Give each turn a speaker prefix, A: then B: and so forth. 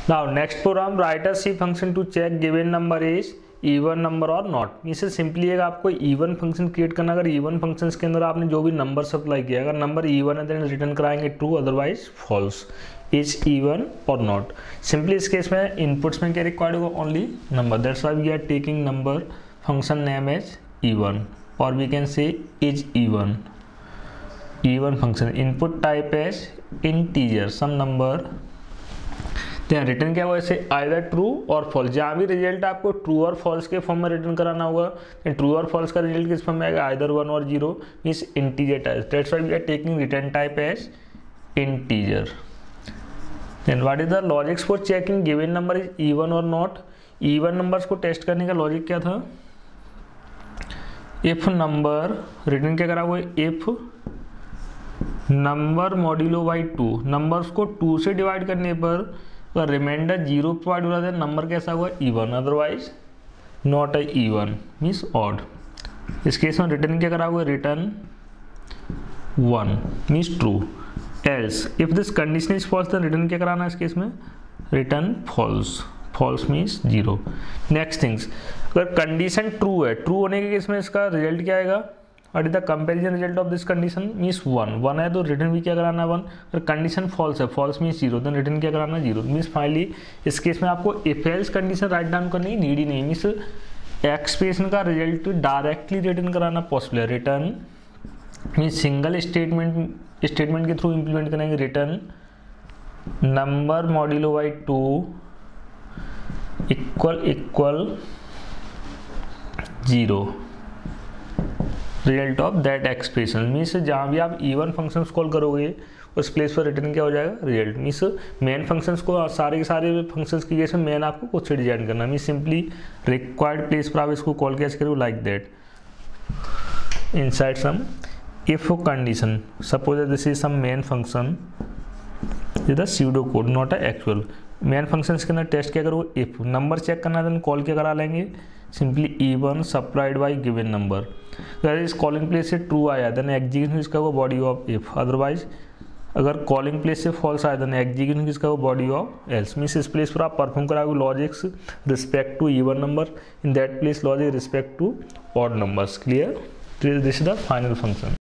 A: Now next program write a C function to check given number is even number और not. इससे simply है आपको even function create करना। अगर even function के अंदर आपने जो भी नंबर सप्लाई किया, अगर नंबर इवन है देन रिटर्न कराएंगे true, otherwise false. Is even और नॉट। सिंपली इस केस में इनपुट्स में क्या रिक्वायर्ड होगा, only number. That's why we are taking number function name as even, और we can say is even. Even function input type as integer some number, यहाँ return क्या हुआ ऐसे आइदर ट्रू और फॉल्स। जहाँ भी रिजल्ट आपको ट्रू और फॉल्स के फॉर्म में रिटर्न कराना होगा, ट्रू और फॉल्स का रिजल्ट किस फॉर्म में आएगा, आइदर 1 और 0 means integer type. That's why we are taking return type as integer. Then what is the logics for checking given number is even और नॉट। इवन नंबर्स को test करने का logic क्या था, इफ नंबर रिटर्न क्या करा हुआ है, if number modulo by 2, numbers को 2 से डिवाइड करने पर अगर रिमाइंडर 0 प्रोवाइड हो रहा है नंबर कैसा हुआ, even, otherwise not a even means odd. इस केस में रिटर्न क्या करा हुआ है, return 1 means true. Else if this condition is false then return क्या कराना है इस केस में, return false. False means 0। Next things, अगर कंडीशन ट्रू है, ट्रू होने के केस में इसका रिजल्ट क्या आएगा, what is the comparison result of this condition means 1 है तो रिटर्न भी क्या कराना है 1। अगर कंडीशन फॉल्स है, फॉल्स मीन्स 0, देन रिटर्न क्या कराना है 0 मीन्स फाइनली इस केस में आपको if else condition write down करने की नीड ही नहीं, मीन्स एक्सप्रेशन का रिजल्ट डायरेक्टली रिटर्न कराना पॉसिबल है। रिटर्न मीन्स सिंगल स्टेटमेंट के थ्रू इंप्लीमेंट करेंगे, return number modulo by 2 equal 0 result of that expression. Means जहाँ भी आप इवन फंक्शंस कॉल करोगे उस प्लेस पर रिटर्न क्या हो जाएगा, रिजल्ट। मीन्स मेन फंक्शंस को सारे के सारे फंक्शंस की जैसे मेन आपको कुछ से डिजाइन करना, मीन्स सिंपली रिक्वायर्ड प्लेस पर आप इसको कॉल कैसे करो like that inside some if condition. Suppose this is some main function is the pseudo code not a actual. Main functions के अंदर टेस्ट क्या करो, इफ नंबर चेक करना है देन कॉल क्या करा लेंगे, simply even supplied by given number. अगर इस कॉलिंग प्लेस से ट्रू आया देन एग्जीक्यूशन इसका वो बॉडी ऑफ इफ, अदरवाइज अगर कॉलिंग प्लेस से फॉल्स आया देन एग्जीक्यूशन इसका वो बॉडी ऑफ एल्स। मीन्स इस प्लेस पर आप परफॉर्म कराओगे logics respect to even number, in that place logic respect to odd numbers. Clear, this is the final function.